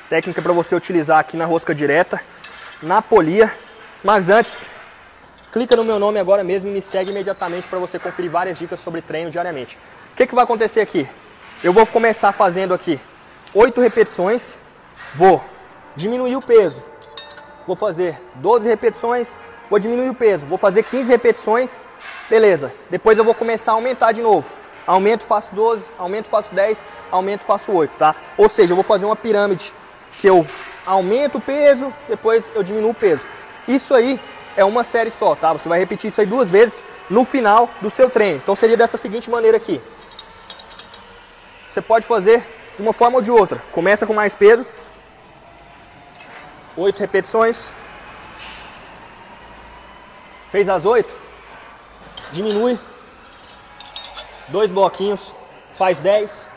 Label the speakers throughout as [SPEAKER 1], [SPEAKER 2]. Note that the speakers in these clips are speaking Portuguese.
[SPEAKER 1] Técnica para você utilizar aqui na rosca direta, na polia. Mas antes, clica no meu nome agora mesmo e me segue imediatamente para você conferir várias dicas sobre treino diariamente. O que vai acontecer aqui? Eu vou começar fazendo aqui 8 repetições, vou diminuir o peso, vou fazer 12 repetições, vou diminuir o peso, vou fazer 15 repetições, beleza. Depois eu vou começar a aumentar de novo. Aumento, faço 12, aumento, faço 10, aumento, faço 8, tá? Ou seja, eu vou fazer uma pirâmide que eu aumento o peso, depois eu diminuo o peso. Isso aí é uma série só, tá? Você vai repetir isso aí 2 vezes no final do seu treino. Então seria dessa seguinte maneira aqui. Você pode fazer de uma forma ou de outra. Começa com mais peso. 8 repetições. Fez as 8. Diminui. 2 bloquinhos. Faz 10.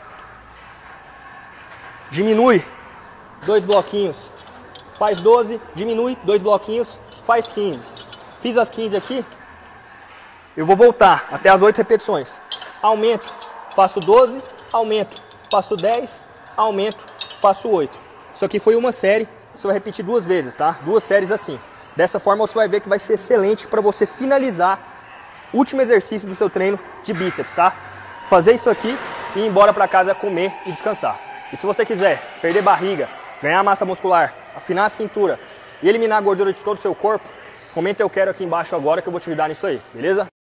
[SPEAKER 1] Diminui. 2 bloquinhos. Faz 12. Diminui. 2 bloquinhos. Faz 15. Fiz as 15 aqui. Eu vou voltar até as 8 repetições. Aumento. Faço 12. Aumento. Faço 10. Aumento. Faço 8. Isso aqui foi uma série. Você vai repetir 2 vezes, tá? 2 séries assim. Dessa forma você vai ver que vai ser excelente para você finalizar o último exercício do seu treino de bíceps, tá? Fazer isso aqui e ir embora para casa comer e descansar. E se você quiser perder barriga, ganhar massa muscular, afinar a cintura e eliminar a gordura de todo o seu corpo, comenta eu quero aqui embaixo agora que eu vou te ajudar nisso aí, beleza?